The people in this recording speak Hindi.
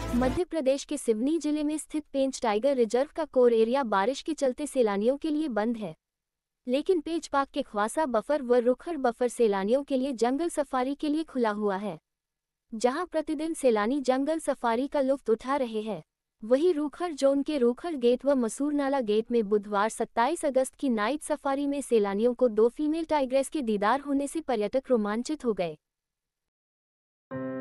मध्य प्रदेश के सिवनी जिले में स्थित पेंच टाइगर रिजर्व का कोर एरिया बारिश के चलते सैलानियों के लिए बंद है। लेकिन पेंच पार्क के ख्वासा बफर व रुखर बफर सैलानियों के लिए जंगल सफारी के लिए खुला हुआ है, जहां प्रतिदिन सैलानी जंगल सफारी का लुत्फ उठा रहे हैं। वहीं रूखर जोन के रूखर गेट व मसूर नाला गेट में बुधवार 27 अगस्त की नाइट सफारी में सैलानियों को 2 फीमेल टाइग्रेस के दीदार होने से पर्यटक रोमांचित हो गए।